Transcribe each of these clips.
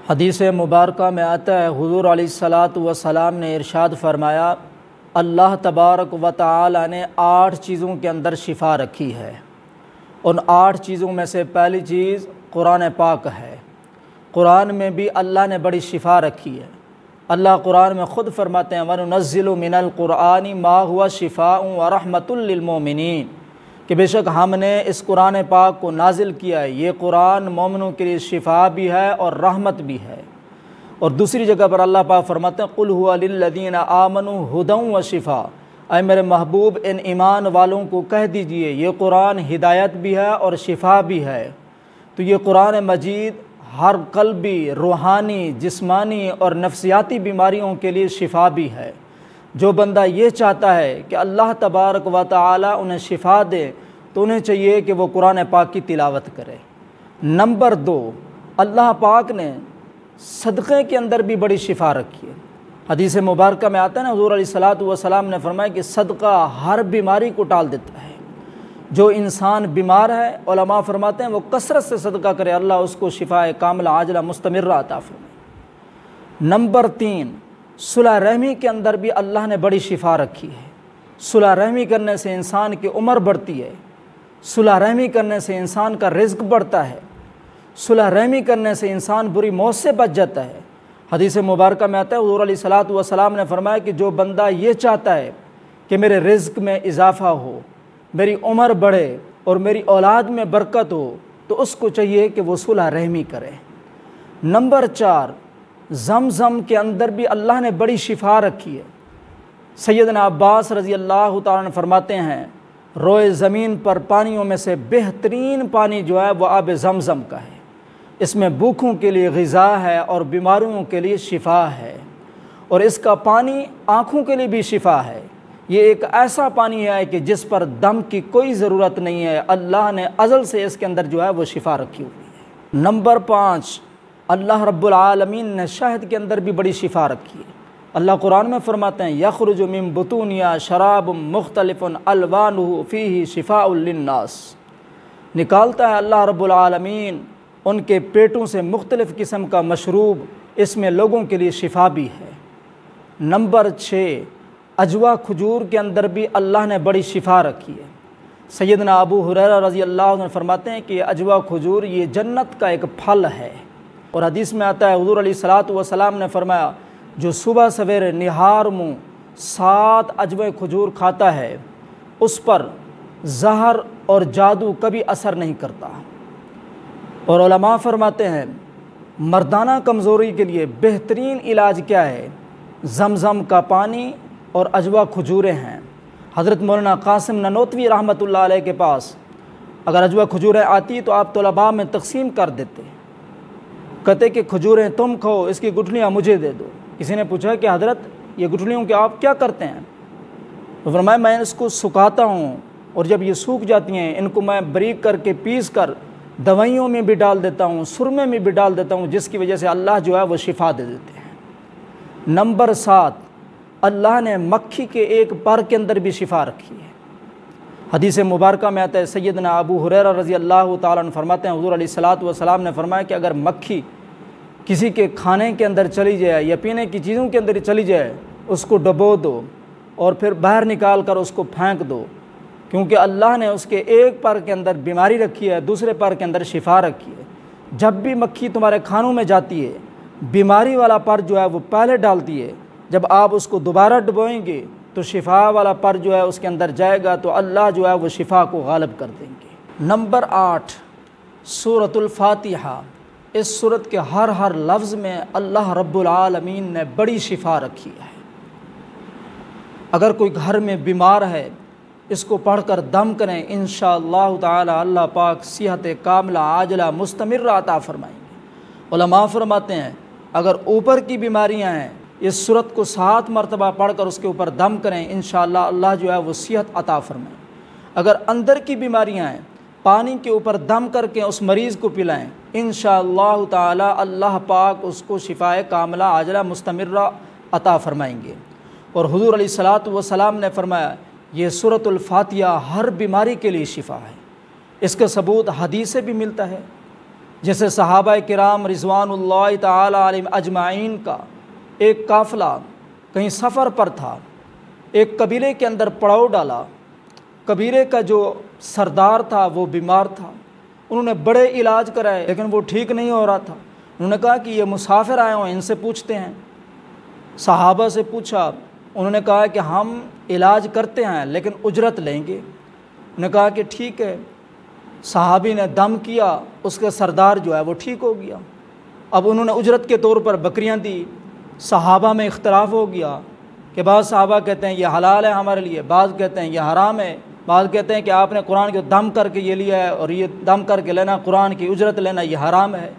حدیث مبارکہ میں آتا ہے حضور علیہ الصلاۃ والسلام نے ارشاد فرمایا، اللہ تبارک و تعالی نے 8 چیزوں کے اندر شفا رکھی ہے۔ ان 8 چیزوں میں سے پہلی چیز قرآن پاک ہے۔ قرآن میں بھی اللہ نے بڑی شفا رکھی ہے۔ اللہ قرآن میں خود فرماتے ہیں وَنُنَزِّلُ مِنَ الْقُرْآنِ مَا هُوَ شِفَاءٌ وَرَحْمَةٌ لِّلْمُؤْمِنِينَ کہ بے شک ہم نے اس قرآن پاک کو نازل کیا ہے، یہ قرآن مومنوں کے لیے شفا بھی ہے اور رحمت بھی ہے۔ اور دوسری جگہ پر اللہ پاک فرماتے ہیں قُلْ هُوَ لِلَّذِينَ آمَنُوا هُدًى وَشِفَاءٌ اے میرے محبوب ان ایمان والوں کو کہہ دیجئے یہ قرآن ہدایت بھی ہے اور شفا بھی ہے۔ تو یہ قرآن مجید ہر قلبی، روحانی، جسمانی اور نفسیاتی بیماریوں کے لیے شفا بھی ہے۔ جو بندہ یہ چاہتا ہے کہ اللہ تبارک و تعالی انہیں شفا دے تو انہیں چاہیے کہ وہ قرآن پاک کی تلاوت کرے۔ نمبر 2، اللہ پاک نے صدقے کے اندر بھی بڑی شفا رکھی ہے۔ حدیث مبارکہ میں آتا ہے نا، حضور علیہ الصلاۃ والسلام نے فرمایا کہ صدقہ ہر بیماری کو ٹال دیتا ہے۔ جو انسان بیمار ہے علماء فرماتے ہیں وہ کثرت سے صدقہ کرے، اللہ اس کو شفا کاملہ عاجلہ مستمرہ عطا فرمائے۔ نمبر 3، صلح رحمی کے اندر بھی اللہ نے بڑی شفا رکھی ہے۔ صلح رحمی کرنے سے انسان کی عمر بڑھتی ہے، صلح رحمی کرنے سے انسان کا رزق بڑھتا ہے، صلح رحمی کرنے سے انسان بری موت سے بچ جاتا ہے۔ حدیث مبارکہ میں آتا ہے حضور علیہ الصلاۃ والسلام نے فرمایا کہ جو بندہ یہ چاہتا ہے کہ میرے رزق میں اضافہ ہو، میری عمر بڑھے اور میری اولاد میں برکت ہو تو اس کو چاہیے کہ وہ صلح رحمی کرے۔ نمبر 4، زمزم کے اندر بھی اللہ نے بڑی شفا رکھی ہے۔ سیدنا عباس رضی اللہ تعالیٰ عنہ فرماتے ہیں روئے زمین پر پانیوں میں سے بہترین پانی جو ہے وہ آب زمزم کا ہے۔ اس میں بھوکوں کے لیے غذا ہے اور بیماریوں کے لیے شفا ہے، اور اس کا پانی آنکھوں کے لیے بھی شفا ہے۔ یہ ایک ایسا پانی ہے کہ جس پر دم کی کوئی ضرورت نہیں ہے، اللہ نے ازل سے اس کے اندر جو ہے وہ شفا رکھی ہوئی ہے۔ نمبر 5، اللہ رب العالمین نے شہد کے اندر بھی بڑی شفا رکھی ہے۔ اللہ قرآن میں فرماتے ہیں یخرج من بطونہا شراب مختلف الوانہ فیہ شفاء للناس، نکالتا ہے اللہ رب العالمین ان کے پیٹوں سے مختلف قسم کا مشروب، اس میں لوگوں کے لیے شفا بھی ہے۔ نمبر 6، عجوا کھجور کے اندر بھی اللہ نے بڑی شفا رکھی ہے۔ سیدنا ابو ہریرہ رضی اللہ عنہ فرماتے ہیں کہ عجوا کھجور یہ جنت کا ایک پھل ہے، اور حدیث میں آتا ہے حضور علیہ الصلاۃ والسلام نے فرمایا جو صبح سویرے نہار منہ 7 عجوے کھجور کھاتا ہے اس پر زہر اور جادو کبھی اثر نہیں کرتا۔ اور علماء فرماتے ہیں مردانہ کمزوری کے لیے بہترین علاج کیا ہے؟ زمزم کا پانی اور عجوا کھجوریں ہیں۔ حضرت مولانا قاسم ننوتوی رحمۃ اللہ علیہ کے پاس اگر عجوا کھجوریں آتی تو آپ طلباء میں تقسیم کر دیتے، کہتے کہ کھجوریں تم کھو، اس کی گٹھلیاں مجھے دے دو۔ کسی نے پوچھا کہ حضرت یہ گٹھلیوں کے آپ کیا کرتے ہیں؟ تو فرمایا میں اس کو سکھاتا ہوں، اور جب یہ سوکھ جاتی ہیں ان کو میں باریک کر کے پیس کر دوائیوں میں بھی ڈال دیتا ہوں، سرمے میں بھی ڈال دیتا ہوں، جس کی وجہ سے اللہ جو ہے وہ شفا دے دیتے ہیں۔ نمبر 7، اللہ نے مکھی کے ایک پر کے اندر بھی شفا رکھی ہے۔ حدیث مبارکہ میں آتا ہے سیدنا ابو ہریرہ رضی اللہ تعالیٰ عنہ فرماتے ہیں حضور علیہ الصلاۃ والسلام نے فرمایا کہ اگر مکھی کسی کے کھانے کے اندر چلی جائے یا پینے کی چیزوں کے اندر چلی جائے اس کو ڈبو دو اور پھر باہر نکال کر اس کو پھینک دو، کیونکہ اللہ نے اس کے ایک پر کے اندر بیماری رکھی ہے، دوسرے پر کے اندر شفا رکھی ہے۔ جب بھی مکھی تمہارے کھانوں میں جاتی ہے بیماری والا پر جو ہے وہ پہلے ڈالتی ہے، جب آپ اس کو دوبارہ ڈبوئیں گے تو شفا والا پر جو ہے اس کے اندر جائے گا تو اللہ جو ہے وہ شفا کو غالب کر دیں گے۔ نمبر 8، سورۃ الفاتحہ۔ اس سورت کے ہر لفظ میں اللہ رب العالمین نے بڑی شفا رکھی ہے۔ اگر کوئی گھر میں بیمار ہے اس کو پڑھ کر دم کریں، انشاءاللہ تعالی اللہ پاک صحت کاملہ عاجلہ مستمرہ عطا فرمائیں گے۔ علماء فرماتے ہیں اگر اوپر کی بیماریاں ہیں اس سورت کو 7 مرتبہ پڑھ کر اس کے اوپر دم کریں، انشاءاللہ اللہ جو ہے وہ صحت عطا فرمائیں۔ اگر اندر کی بیماریاں ہیں پانی کے اوپر دم کر کے اس مریض کو پلائیں، انشاءاللہ تعالی اللہ پاک اس کو شفائے کاملہ عاجلہ مستمرہ عطا فرمائیں گے۔ اور حضور علیہ الصلاۃ والسلام نے فرمایا یہ سورۃ الفاتحہ ہر بیماری کے لیے شفا ہے۔ اس کا ثبوت حدیث سے بھی ملتا ہے۔ جیسے صحابہ کرام رضوان اللہ تعالی علیہم اجمعین کا ایک قافلہ کہیں سفر پر تھا، ایک قبیلے کے اندر پڑاؤ ڈالا، قبیلے کا جو سردار تھا وہ بیمار تھا، انہوں نے بڑے علاج کرائے لیکن وہ ٹھیک نہیں ہو رہا تھا۔ انہوں نے کہا کہ یہ مسافر آئے ہوں، ان سے پوچھتے ہیں۔ صحابہ سے پوچھا، انہوں نے کہا کہ ہم علاج کرتے ہیں لیکن اجرت لیں گے۔ انہوں نے کہا کہ ٹھیک ہے۔ صحابی نے دم کیا، اس کا سردار جو ہے وہ ٹھیک ہو گیا۔ اب انہوں نے اجرت کے طور پر بکریاں دی۔ صحابہ میں اختلاف ہو گیا کہ بعض صحابہ کہتے ہیں یہ حلال ہے ہمارے لیے، بعض کہتے ہیں یہ حرام ہے، بعض کہتے ہیں کہ آپ نے قرآن کو دم کر کے یہ لیا ہے اور یہ دم کر کے لینا، قرآن کی اجرت لینا یہ حرام ہے۔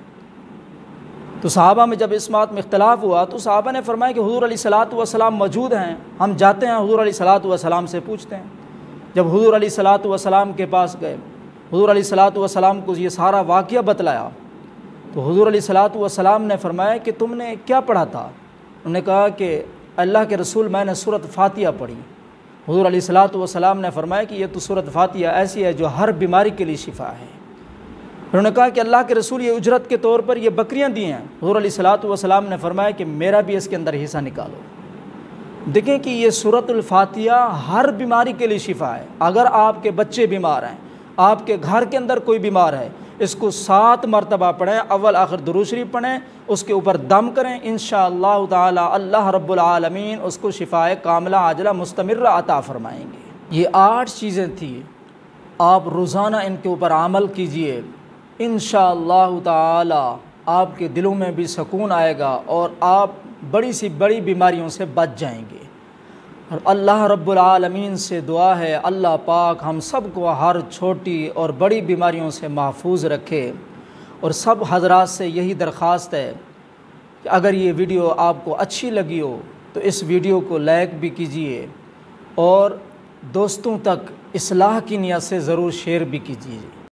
تو صحابہ میں جب اس بات میں اختلاف ہوا تو صحابہ نے فرمایا کہ حضور علیہ الصلاۃ والسلام موجود ہیں، ہم جاتے ہیں حضور علیہ الصلاۃ والسلام سے پوچھتے ہیں۔ جب حضور علیہ الصلاۃ والسلام کے پاس گئے، حضور علیہ الصلاۃ والسلام کو یہ سارا واقعہ بتلایا تو حضور علیہ الصلاۃ والسلام نے فرمایا کہ تم نے کیا پڑھا تھا؟ انہوں نے کہا کہ اللہ کے رسول میں نے سورۃ فاتحہ پڑھی۔ حضور علیہ الصلاۃ والسلام نے فرمایا کہ یہ تو سورۃ فاتحہ ایسی ہے جو ہر بیماری کے لیے شفا ہے۔ انہوں نے کہا کہ اللہ کے رسول یہ اجرت کے طور پر یہ بکریاں دی ہیں۔ حضور علیہ الصلاۃ والسلام نے فرمایا کہ میرا بھی اس کے اندر حصہ نکالو۔ دیکھیں کہ یہ سورۃ الفاتحہ ہر بیماری کے لیے شفا ہے۔ اگر آپ کے بچے بیمار ہیں، آپ کے گھر کے اندر کوئی بیمار ہے، اس کو 7 مرتبہ پڑھیں، اول آخر درود شریف پڑھیں، اس کے اوپر دم کریں، انشاءاللہ تعالی اللہ رب العالمین اس کو شفائے کاملہ عاجلہ مستمرہ عطا فرمائیں گے۔ یہ 8 چیزیں تھیں، آپ روزانہ ان کے اوپر عمل کیجئے، انشاءاللہ تعالی آپ کے دلوں میں بھی سکون آئے گا اور آپ بڑی سی بڑی بیماریوں سے بچ جائیں گے۔ اور اللہ رب العالمین سے دعا ہے اللہ پاک ہم سب کو ہر چھوٹی اور بڑی بیماریوں سے محفوظ رکھے۔ اور سب حضرات سے یہی درخواست ہے کہ اگر یہ ویڈیو آپ کو اچھی لگی ہو تو اس ویڈیو کو لائک بھی کیجئے اور دوستوں تک اصلاح کی نیت سے ضرور شیئر بھی کیجیے۔